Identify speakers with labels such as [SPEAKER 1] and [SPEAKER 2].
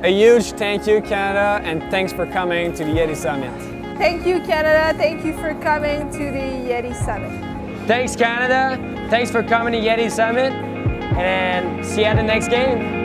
[SPEAKER 1] A huge thank you, Canada, and thanks for coming to the Yeti Summit.
[SPEAKER 2] Thank you, Canada. Thank you for coming to the Yeti Summit.
[SPEAKER 3] Thanks, Canada. Thanks for coming to Yeti Summit, and see you at the next game.